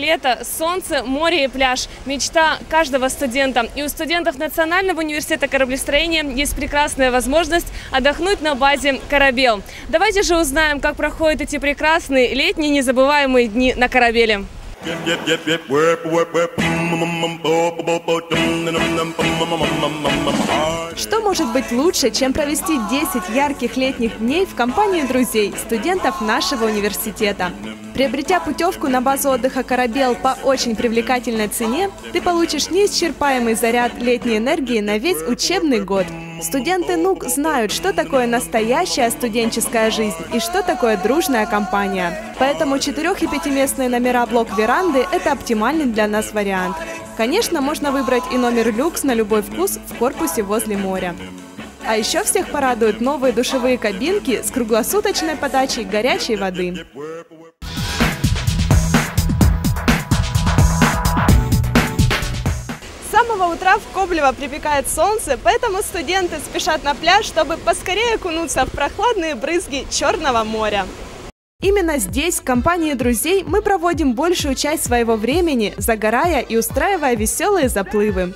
лето, солнце, море и пляж – мечта каждого студента. И у студентов Национального университета кораблестроения есть прекрасная возможность отдохнуть на базе «Корабел». Давайте же узнаем, как проходят эти прекрасные летние незабываемые дни на «Корабеле». Что может быть лучше, чем провести 10 ярких летних дней в компании друзей, студентов нашего университета? Приобретя путевку на базу отдыха «Корабел» по очень привлекательной цене, ты получишь неисчерпаемый заряд летней энергии на весь учебный год. Студенты НУК знают, что такое настоящая студенческая жизнь и что такое дружная компания. Поэтому 4- и 5-местные номера блок-веранды – это оптимальный для нас вариант. Конечно, можно выбрать и номер люкс на любой вкус в корпусе возле моря. А еще всех порадуют новые душевые кабинки с круглосуточной подачей горячей воды. С самого утра в Коблево припекает солнце, поэтому студенты спешат на пляж, чтобы поскорее окунуться в прохладные брызги Черного моря. Именно здесь, в компании друзей, мы проводим большую часть своего времени, загорая и устраивая веселые заплывы.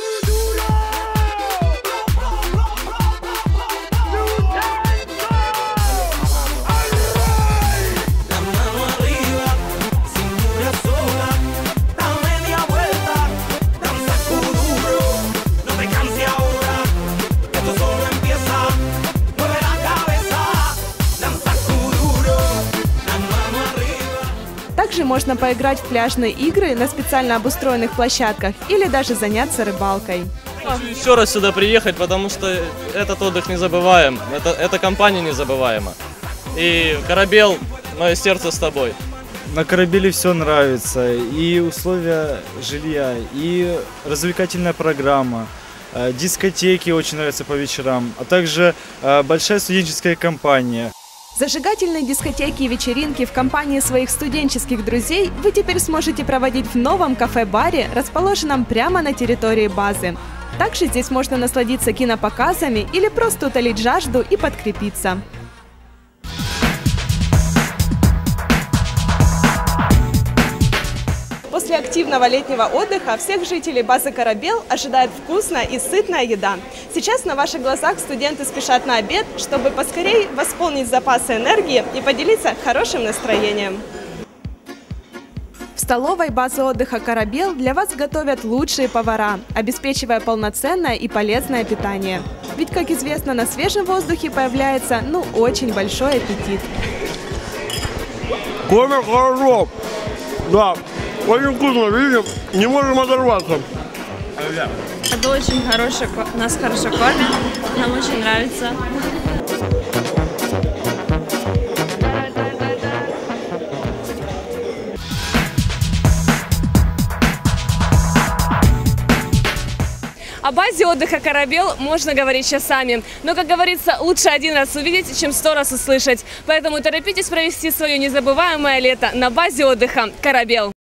Также можно поиграть в пляжные игры на специально обустроенных площадках или даже заняться рыбалкой. Хочу еще раз сюда приехать, потому что этот отдых незабываем, эта компания незабываема. И «Корабел», мое сердце с тобой. На «Корабеле» все нравится, и условия жилья, и развлекательная программа, дискотеки очень нравятся по вечерам, а также большая студенческая компания. Зажигательные дискотеки и вечеринки в компании своих студенческих друзей вы теперь сможете проводить в новом кафе-баре, расположенном прямо на территории базы. Также здесь можно насладиться кинопоказами или просто утолить жажду и подкрепиться. После активного летнего отдыха всех жителей базы «Корабел» ожидает вкусная и сытная еда. Сейчас на ваших глазах студенты спешат на обед, чтобы поскорее восполнить запасы энергии и поделиться хорошим настроением. В столовой базы отдыха «Корабел» для вас готовят лучшие повара, обеспечивая полноценное и полезное питание. Ведь, как известно, на свежем воздухе появляется, очень большой аппетит. Кормят хорошо, да. Очень вкусно, видим, не можем оторваться. Это очень хороший, нас хорошо кормят, нам очень нравится. О базе отдыха «Корабел» можно говорить часами. Но, как говорится, лучше один раз увидеть, чем 100 раз услышать. Поэтому торопитесь провести свое незабываемое лето на базе отдыха «Корабел».